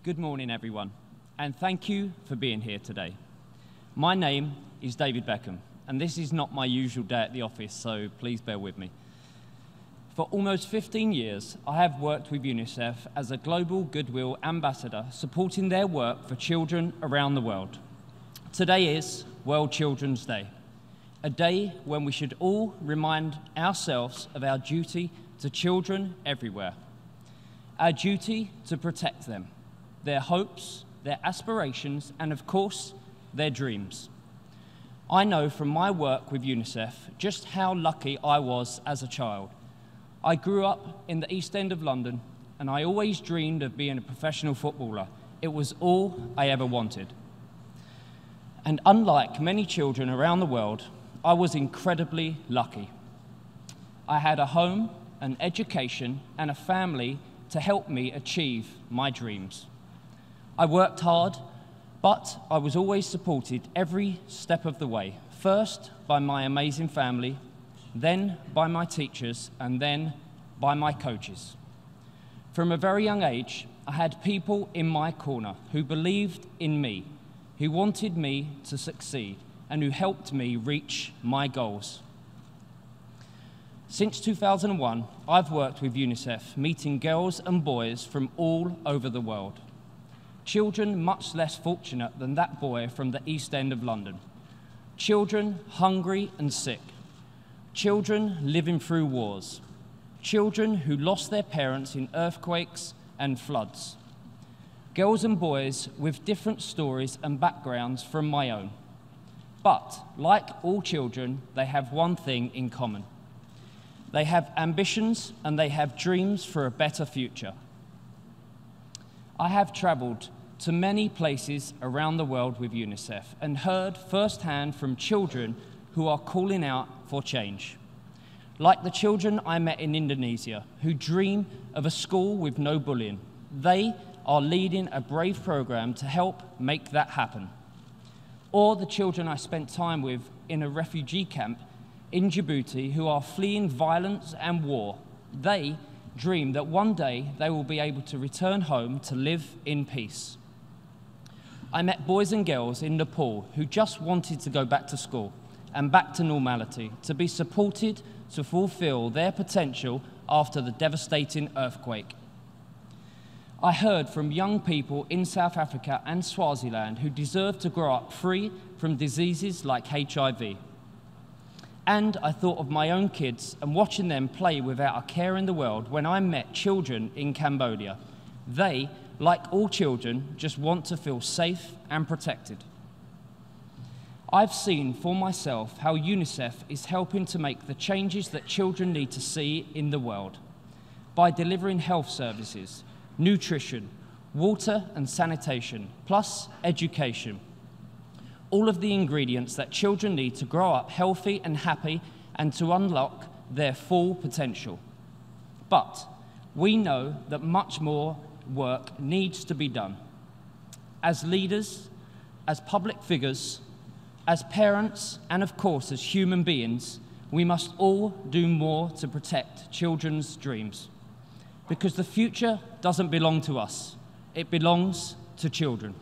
Good morning, everyone, and thank you for being here today. My name is David Beckham, and this is not my usual day at the office, so please bear with me. For almost 15 years, I have worked with UNICEF as a global Goodwill Ambassador, supporting their work for children around the world. Today is World Children's Day, a day when we should all remind ourselves of our duty to children everywhere, our duty to protect them, their hopes, their aspirations, and of course, their dreams. I know from my work with UNICEF just how lucky I was as a child. I grew up in the East End of London, and I always dreamed of being a professional footballer. It was all I ever wanted. And unlike many children around the world, I was incredibly lucky. I had a home, an education, and a family to help me achieve my dreams. I worked hard, but I was always supported every step of the way, first by my amazing family, then by my teachers, and then by my coaches. From a very young age, I had people in my corner who believed in me, who wanted me to succeed, and who helped me reach my goals. Since 2001, I've worked with UNICEF, meeting girls and boys from all over the world. Children much less fortunate than that boy from the East End of London. Children hungry and sick. Children living through wars. Children who lost their parents in earthquakes and floods. Girls and boys with different stories and backgrounds from my own. But, like all children, they have one thing in common. They have ambitions and they have dreams for a better future. I have travelled to many places around the world with UNICEF and heard firsthand from children who are calling out for change. Like the children I met in Indonesia who dream of a school with no bullying. They are leading a brave program to help make that happen. Or the children I spent time with in a refugee camp in Djibouti who are fleeing violence and war. They dream that one day they will be able to return home to live in peace. I met boys and girls in Nepal who just wanted to go back to school and back to normality, to be supported to fulfill their potential after the devastating earthquake. I heard from young people in South Africa and Swaziland who deserve to grow up free from diseases like HIV. And I thought of my own kids and watching them play without a care in the world when I met children in Cambodia. They, like all children, just want to feel safe and protected. I've seen for myself how UNICEF is helping to make the changes that children need to see in the world by delivering health services, nutrition, water and sanitation, plus education. All of the ingredients that children need to grow up healthy and happy and to unlock their full potential. But we know that much more work needs to be done. As leaders, as public figures, as parents, and of course as human beings, we must all do more to protect children's dreams. Because the future doesn't belong to us, it belongs to children.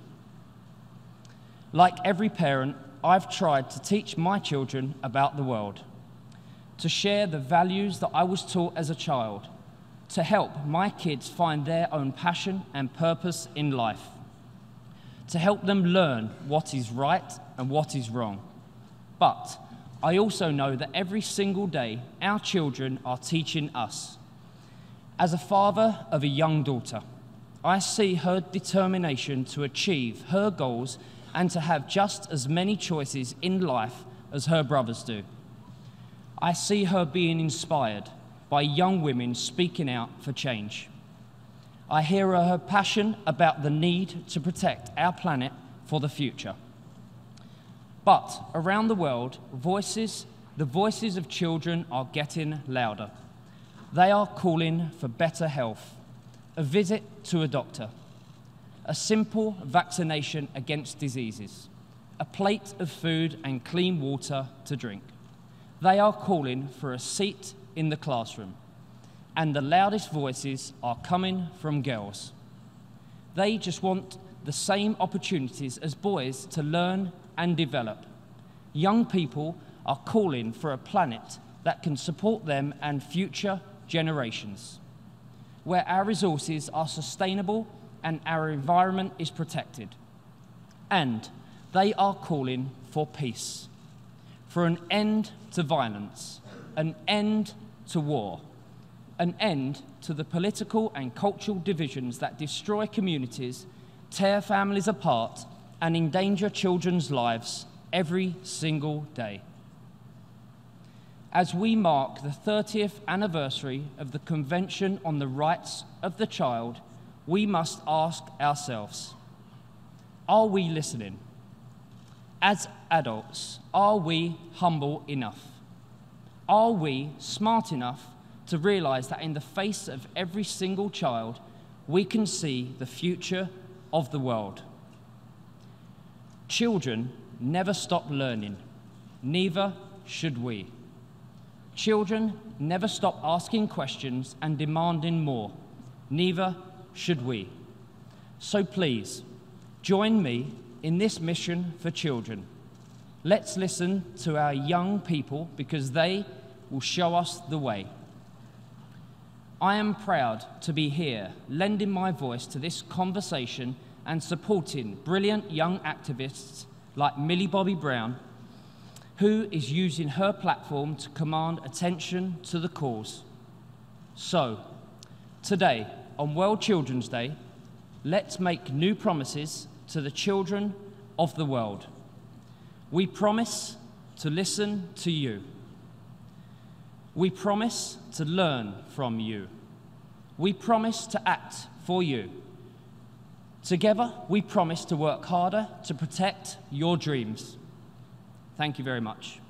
Like every parent, I've tried to teach my children about the world, to share the values that I was taught as a child, to help my kids find their own passion and purpose in life, to help them learn what is right and what is wrong. But I also know that every single day, our children are teaching us. As a father of a young daughter, I see her determination to achieve her goals and to have just as many choices in life as her brothers do. I see her being inspired by young women speaking out for change. I hear her passion about the need to protect our planet for the future. But around the world, the voices of children are getting louder. They are calling for better health, a visit to a doctor, a simple vaccination against diseases, a plate of food and clean water to drink. They are calling for a seat in the classroom, and the loudest voices are coming from girls. They just want the same opportunities as boys to learn and develop. Young people are calling for a planet that can support them and future generations, where our resources are sustainable and our environment is protected. And they are calling for peace, for an end to violence, an end to war, an end to the political and cultural divisions that destroy communities, tear families apart, and endanger children's lives every single day. As we mark the 30th anniversary of the Convention on the Rights of the Child, we must ask ourselves, are we listening? As adults, are we humble enough? Are we smart enough to realize that in the face of every single child, we can see the future of the world? Children never stop learning, neither should we. Children never stop asking questions and demanding more, neither should we. So please, join me in this mission for children. Let's listen to our young people because they will show us the way. I am proud to be here, lending my voice to this conversation and supporting brilliant young activists like Millie Bobby Brown, who is using her platform to command attention to the cause. So, today, on World Children's Day, let's make new promises to the children of the world. We promise to listen to you. We promise to learn from you. We promise to act for you. Together, we promise to work harder to protect your dreams. Thank you very much.